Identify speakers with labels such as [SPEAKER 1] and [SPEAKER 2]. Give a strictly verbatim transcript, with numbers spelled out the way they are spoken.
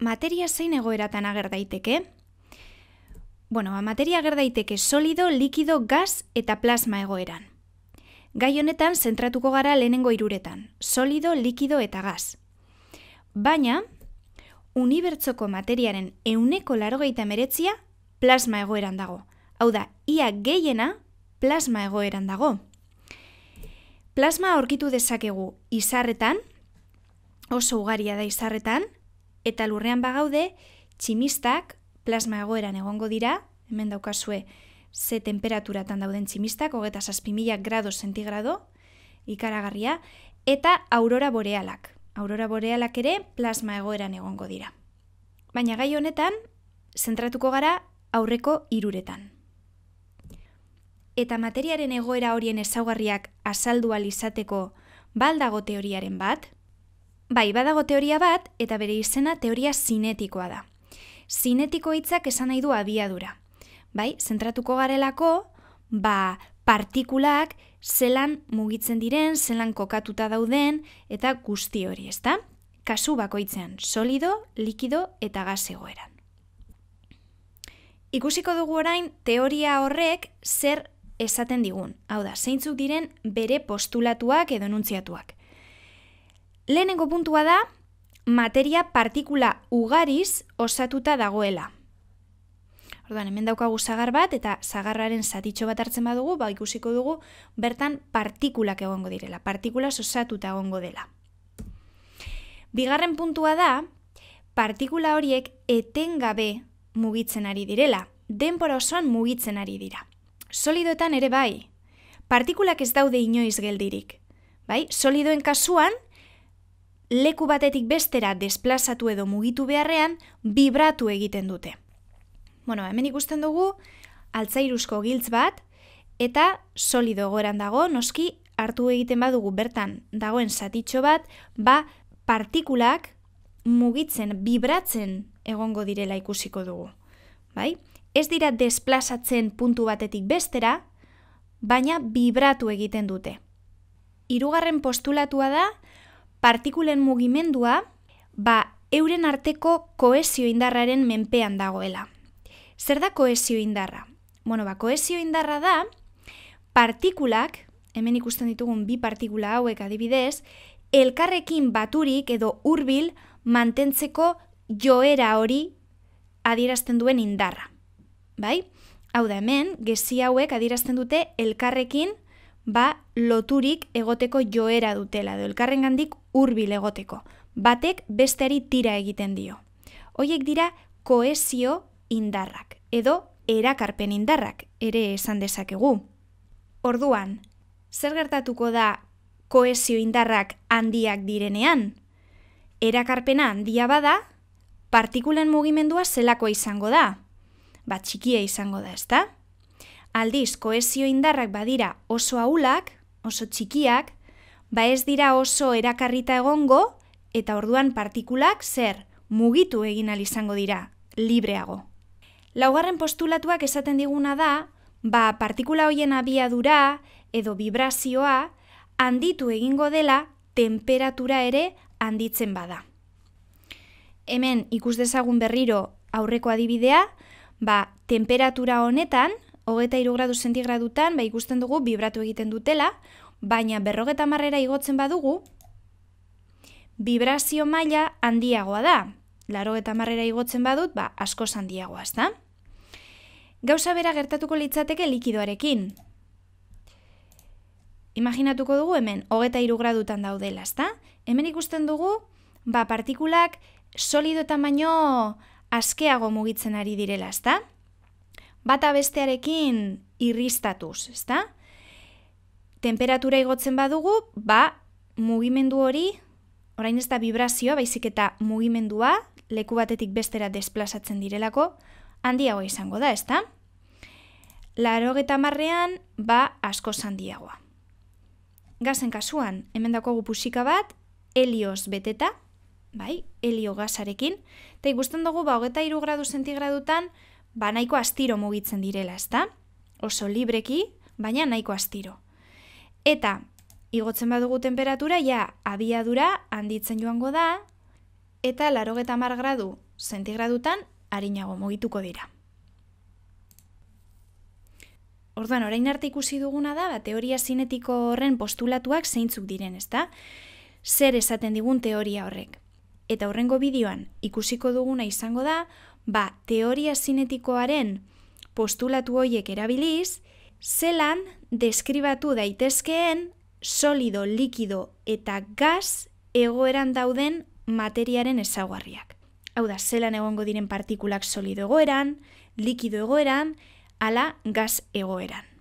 [SPEAKER 1] materia zein egoeratan ager daiteke? Bueno, ba, materia ager daiteke solido, likido, gas eta plasma egoeran. Gai honetan zentratuko gara lehenengo hiruretan, solido, likido eta gas. Baina, unibertsoko materiaren ehuneko laurogeita hemeretzia plasma egoeran dago. Hau da, ia gehiena plasma egoeran dago. Plasma aurkitu dezakegu izarretan, oso ugaria da izarretan, eta lurrean bagaude, tximistak plasma egoeran egongo dira, hemen daukazue ze temperaturatan dauden tximistak, hogeita zazpi mila grado zentigrado, ikaragarria, eta aurora borealak. Aurora borealak ere plasma egoeran egongo dira. Baina gai honetan, zentratuko gara aurreko hiruretan. Eta materiaren egoera horien ezaugarriak azaldu ahal izateko baldago teoriaren bat? Bai, badago teoria bat, eta bere izena teoria zinetikoa da. Zinetiko hitzak esan nahi du abiadura. Bai, zentratuko garelako, ba, partikulak zelan mugitzen diren, zelan kokatuta dauden, eta guzti hori, ezta? Kasu bakoitzean, solido, likido eta gas egoeran. Ikusiko dugu orain teoria horrek zer esaten digun. Hau da, zeintzuk diren bere postulatuak edo enuntziatuak. Lehenengo puntua da, materia partikula ugariz osatuta dagoela. Orduan, hemen daukagu sagar bat, eta sagarraren zatitxo bat hartzen badugu, ba, ikusiko dugu, bertan partikulak egongo direla, partikula osatuta egongo dela. Bigarren puntua da, partikula horiek etengabe mugitzen ari direla, denbora osoan mugitzen ari dira. Solidoetan ere bai, partikulak ez daude inoiz geldirik. Bai? Solidoen kasuan, leku batetik bestera desplazatu edo mugitu beharrean, vibratu egiten dute. Bueno, hemen ikusten dugu, altzairuzko giltz bat, eta solido egoeran dago, noski, hartu egiten badugu bertan dagoen zatitxo bat, ba, partikulak mugitzen, vibratzen egongo direla ikusiko dugu. Bai? Ez dira desplazatzen puntu batetik bestera, baina vibratu egiten dute. Hirugarren postulatua da, partikulen mugimendua, ba, euren arteko kohesio indarraren menpean dagoela. Zer da kohesio indarra? Bueno, ba, kohesio indarra da, partikulak, hemen ikusten ditugun bi partikula hauek adibidez, elkarrekin baturik edo hurbil mantentzeko joera hori adierazten duen indarra. Bai? Hau da, hemen, gezi hauek adierazten dute elkarrekin ba, loturik egoteko joera dutela, edo elkarrengandik hurbil egoteko. Batek besteari tira egiten dio. Hoiek dira kohesio indarrak, edo erakarpen indarrak, ere esan dezakegu. Orduan, zer gertatuko da kohesio indarrak handiak direnean? Erakarpena handia bada, partikulen mugimendua zelakoa izango da? Ba, txikia izango da, ezta? Aldiz, kohesio indarrak badira oso ahulak, oso txikiak, ba ez dira oso erakarrita egongo, eta orduan partikulak zer mugitu egin ahal izango dira, libreago. Laugarren postulatuak esaten diguna da, ba partikula hoien abiadura edo vibrazioa handitu egingo dela temperatura ere handitzen bada. Hemen ikus dezagun berriro aurreko adibidea, ba temperatura honetan, hogeita hiru gradu zentigradutan, ba ikusten dugu vibratu egiten dutela, baina berrogeta hamarrera igotzen badugu, vibrazio maila handiagoa da. Laurogeta hamarrera igotzen badut, ba askoz handiagoa, ezta? Gauza bera gertatuko litzateke likidoarekin. Imaginatuko dugu hemen, hogeita hiru gradutan daudela, ezta? Hemen ikusten dugu, ba partikulak solido tamaino askeago mugitzen ari direla, ezta? Bata bestearekin irristatuz, ezta? Temperatura igotzen badugu, ba mugimendu hori, orain ez da vibrazioa, baizik eta mugimendua, leku batetik bestera desplazatzen direlako, handiago izango da, ezta? Laurogeta hamarrean, ba askoz handiagoa. Gazen kasuan, hemen dakogu pusika bat, helioz beteta, bai, helio gasarekin, eta ikusten dugu, ba, hogeita hiru gradu zentigradutan, ba, nahiko astiro mugitzen direla, ezta? Oso libreki, baina nahiko astiro. Eta, igotzen badugu temperatura, ja, abiadura handitzen joango da, eta laurogeita hamar gradu zentigradutan arinago mugituko dira. Orduan, orain arte ikusi duguna da, ba, teoria zinetiko horren postulatuak zeintzuk diren, ezta? Zer esaten digun teoria horrek. Eta horrengo bideoan ikusiko duguna izango da, ba, teoria zinetikoaren postulatu horiek erabiliz, zelan deskribatu daitezkeen solido, likido eta gas egoeran dauden materiaren ezaugarriak. Hau da, zelan egongo diren partikulak solido egoeran, likido egoeran, ala gas egoeran.